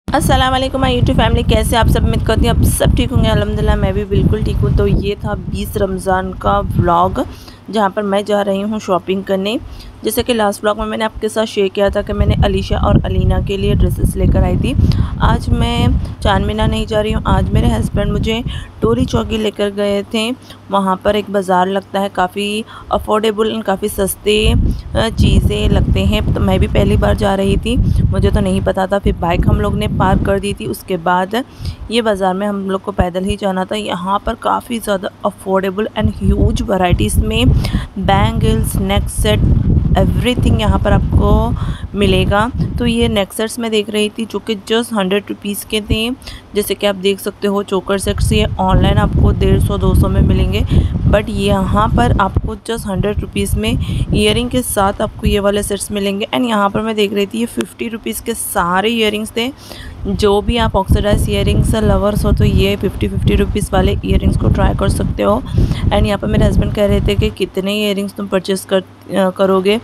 अस्सलाम वालेकुम my YouTube family, कैसे आप सब? उम्मीद करती हूँ आप सब ठीक होंगे। अल्हम्दुलिल्लाह मैं भी बिल्कुल ठीक हूँ। तो ये था 20 रमज़ान का व्लॉग, जहाँ पर मैं जा रही हूँ शॉपिंग करने। जैसे कि लास्ट व्लॉग में मैंने आपके साथ शेयर किया था कि मैंने अलीशा और अलीना के लिए ड्रेसेस लेकर आई थी। आज मैं चांद मीनार नहीं जा रही हूँ, आज मेरे हस्बैंड मुझे टोली चौकी लेकर गए थे। वहाँ पर एक बाज़ार लगता है, काफ़ी अफोर्डेबल एंड काफ़ी सस्ते चीज़ें लगते हैं। तो मैं भी पहली बार जा रही थी, मुझे तो नहीं पता था। फिर बाइक हम लोग ने पार्क कर दी थी। उसके बाद ये बाज़ार में हम लोग को पैदल ही जाना था। यहाँ पर काफ़ी ज़्यादा अफोर्डेबल एंड ह्यूज वैराइटीज़ में बैंगल्स, नेक सेट, एवरीथिंग यहाँ पर आपको मिलेगा। तो ये नेक सेट्स मैं देख रही थी जो कि जस्ट 100 रुपीज़ के थे। जैसे कि आप देख सकते हो चोकर सेट्स ये ऑनलाइन आपको 150-200 में मिलेंगे, बट यहाँ पर आपको जस्ट 100 रुपीज़ में ईयरिंग के साथ आपको ये वाले सेट्स मिलेंगे। एंड यहाँ पर मैं देख रही थी ये 50 रुपीज़ के सारे ईयरिंग्स थे। जो भी आप ऑक्सीडाइज ईयरिंग्स लवर्स हो तो ये 50 रुपीज़ वाले ईयरिंग्स को ट्राई कर सकते हो। एंड यहाँ पर मेरे हस्बैंड कह रहे थे कि कितने ईयरिंग्स तुम परचेस करोगे,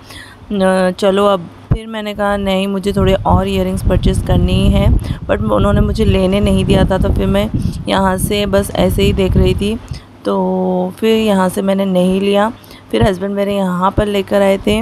चलो अब। फिर मैंने कहा नहीं, मुझे थोड़े और ईयरिंग्स परचेस करनी है, बट उन्होंने मुझे लेने नहीं दिया था। तो फिर मैं यहाँ से बस ऐसे ही देख रही थी, तो फिर यहाँ से मैंने नहीं लिया। फिर हस्बैंड मेरे यहाँ पर लेकर आए थे।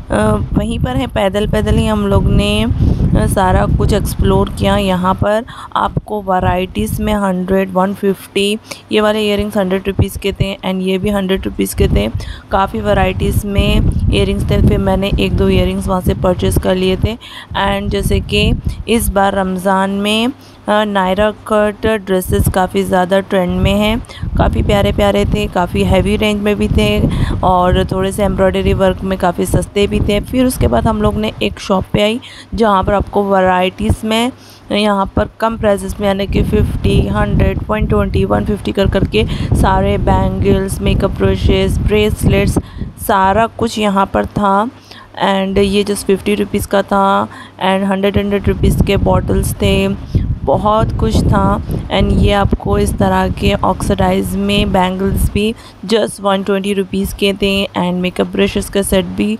वहीं पर है, पैदल पैदल ही हम लोग ने सारा कुछ एक्सप्लोर किया। यहाँ पर आपको वैराइटीज़ में 100, 150, ये वाले ईयरिंग्स 100 रुपीज़ के थे एंड ये भी 100 रुपीज़ के थे। काफ़ी वैराइटीज़ में ईयरिंग्स थे। फिर मैंने 1-2 ईयरिंग्स वहाँ से परचेज़ कर लिए थे। एंड जैसे कि इस बार रमज़ान में नायरा कट ड्रेसेस काफ़ी ज़्यादा ट्रेंड में हैं। काफ़ी प्यारे प्यारे थे, काफ़ी हैवी रेंज में भी थे और थोड़े से एम्ब्रॉयडरी वर्क में काफ़ी सस्ते भी थे। फिर उसके बाद हम लोग ने एक शॉप पे आई जहाँ पर आपको वैराइटीज़ में यहाँ पर कम प्राइसेस में, यानी कि 50, 100, 120, 150 कर करके सारे बैंगल्स, मेकअप ब्रशेस, ब्रेसलेट्स, सारा कुछ यहाँ पर था। एंड ये जस्ट 50 रुपीज़ का था एंड 100 रुपीज़ के बॉटल्स थे, बहुत कुछ था। एंड ये आपको इस तरह के ऑक्सीडाइज में बैंगल्स भी जस्ट 120 रुपीज़ के थे एंड मेकअप ब्रशेस का सेट भी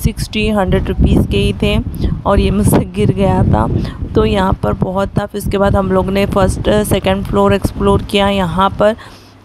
60-100 रुपीज़ के ही थे। और ये मुझसे गिर गया था, तो यहाँ पर बहुत था। फिर उसके बाद हम लोग ने फर्स्ट सेकंड फ्लोर एक्सप्लोर किया। यहाँ पर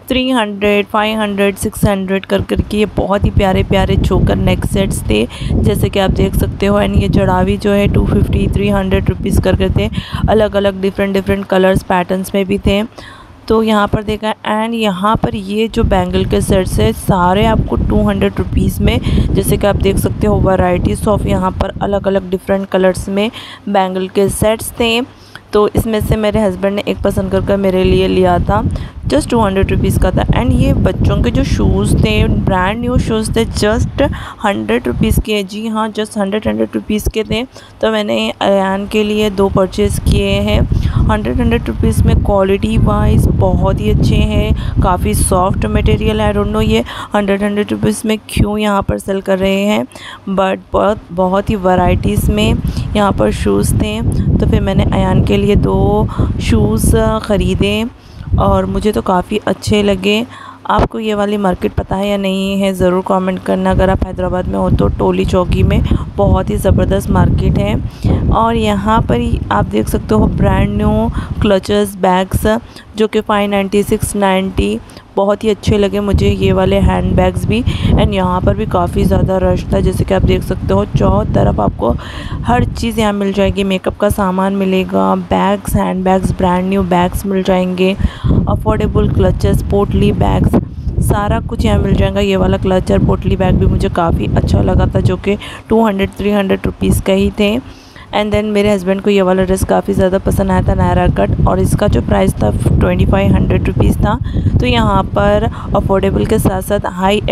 300, 500, 600 कर करके ये बहुत ही प्यारे प्यारे चोकर नेक सेट्स थे, जैसे कि आप देख सकते हो। एंड ये चढ़ावी जो है 250, 300 रुपीज़ करके थे। अलग अलग डिफरेंट कलर्स, पैटर्न्स में भी थे। तो यहाँ पर देखा। एंड यहाँ पर ये जो बैंगल के सेट्स है सारे आपको 200 रुपीज़ में, जैसे कि आप देख सकते हो वैराइटीज़ ऑफ यहाँ पर अलग अलग डिफरेंट कलर्स में बैंगल के सेट्स थे। तो इसमें से मेरे हस्बैंड ने एक पसंद कर मेरे लिए लिया था, जस्ट 200 रुपीज़ का था। एंड ये बच्चों के जो शूज़ थे, ब्रांड न्यू शूज़ थे, जस्ट 100 रुपीज़ के। जी हाँ, जस्ट 100 रुपीज़ के थे। तो मैंने अयान के लिए 2 परचेज़ किए हैं। 100 रुपीज़ में क्वालिटी वाइज बहुत ही अच्छे हैं, काफ़ी soft material. I don't know ये 100 रुपीज़ में क्यों यहाँ पर सेल कर रहे हैं, बट बहुत ही वैराइटीज़ में यहाँ पर शूज़ थे। तो फिर मैंने अयान के लिए 2 शूज़ ख़रीदे और मुझे तो काफ़ी अच्छे लगे। आपको ये वाली मार्केट पता है या नहीं है, ज़रूर कमेंट करना। अगर आप हैदराबाद में हो तो टोली चौकी में बहुत ही ज़बरदस्त मार्केट है। और यहाँ पर ही आप देख सकते हो ब्रांड न्यू क्लचेस बैग्स जो कि 590, 690 बहुत ही अच्छे लगे मुझे ये वाले हैंड बैग्स भी। एंड यहाँ पर भी काफ़ी ज़्यादा रश था, जैसे कि आप देख सकते हो चारों तरफ आपको हर चीज़ यहाँ मिल जाएगी। मेकअप का सामान मिलेगा, bags, hand bags, brand new bags मिल जाएंगे, अफोर्डेबल क्लचेस, पोटली बैग्स, सारा कुछ यहाँ मिल जाएगा। ये वाला क्लचर पोटली बैग भी मुझे काफ़ी अच्छा लगा था, जो कि 200-300 रुपीज़ का ही थे। एंड देन मेरे हस्बैंड को ये वाला ड्रेस काफ़ी ज़्यादा पसंद आया था, नायरा कट, और इसका जो प्राइस था 2500 रुपीज़ था। तो यहाँ पर अफोर्डेबल के साथ साथ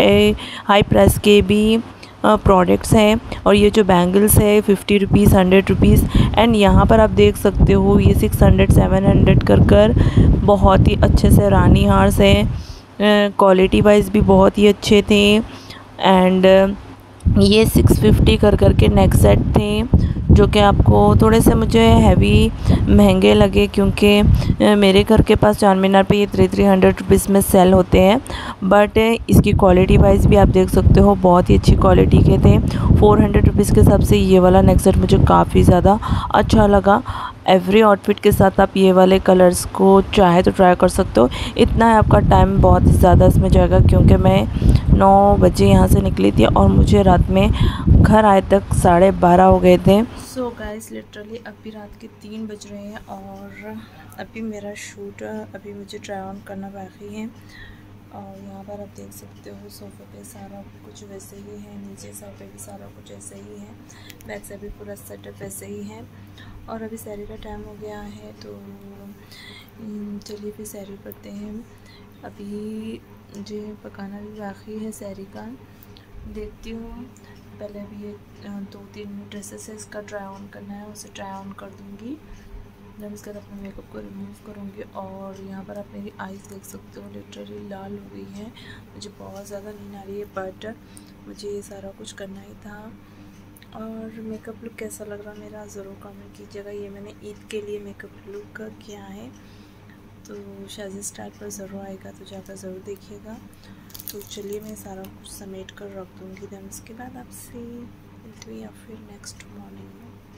हाई प्राइस के भी प्रोडक्ट्स हैं। और ये जो बैंगल्स है 50 रुपीज़, 100 रुपीज़। एंड यहाँ पर आप देख सकते हो ये 600, 700 कर बहुत ही अच्छे से रानी हार्स हैं, क्वालिटी वाइज भी बहुत ही अच्छे थे। एंड ये 650 कर के नेक सेट थे, जो कि आपको थोड़े से मुझे हैवी महंगे लगे, क्योंकि मेरे घर के पास चार मीनार पे ये 300 रुपीज़ में सेल होते हैं। बट इसकी क्वालिटी वाइज भी आप देख सकते हो बहुत ही अच्छी क्वालिटी के थे। 400 रुपीज़ के हिसाब से ये वाला नेक सेट मुझे काफ़ी ज़्यादा अच्छा लगा। एवरी आउटफिट के साथ आप ये वाले कलर्स को चाहे तो ट्राई कर सकते हो। इतना है आपका टाइम बहुत ज़्यादा इसमें जाएगा, क्योंकि मैं 9 बजे यहाँ से निकली थी और मुझे रात में घर आए तक 12:30 हो गए थे। सो गाइस लिटरली अभी रात के 3 बज रहे हैं और अभी मेरा शूट अभी मुझे ट्राई ऑन करना बाकी है। और यहाँ पर आप देख सकते हो सोफ़े पे सारा कुछ वैसे ही है, नीचे साइड पे भी सारा कुछ ऐसे ही है, बैक से भी पूरा सेटअप वैसे ही है। और अभी सैरी का टाइम हो गया है, तो चलिए फिर सैरी करते हैं। अभी मुझे पकाना भी बाकी है सैरी का, देखती हूँ। पहले अभी ये 2-3 ड्रेसेस है, इसका ट्राई ऑन करना है, उसे ट्राई ऑन कर दूँगी। जब इसके बाद अपने मेकअप को रिमूव करूँगी। और यहाँ पर आप मेरी आईज़ देख सकते हो, लिटरली लाल हो गई है। मुझे बहुत ज़्यादा नींद आ रही है, बट मुझे ये सारा कुछ करना ही था। और मेकअप लुक कैसा लग रहा मेरा ज़रूर कमेंट कीजिएगा। ये मैंने ईद के लिए मेकअप लुक किया है, तो शादी स्टाइल पर ज़रूर आएगा, तो जाकर ज़रूर देखिएगा। तो चलिए मैं सारा कुछ समेट कर रख दूँगी, देन उसके बाद आपसे मिलती हुई या फिर नेक्स्ट मॉर्निंग में।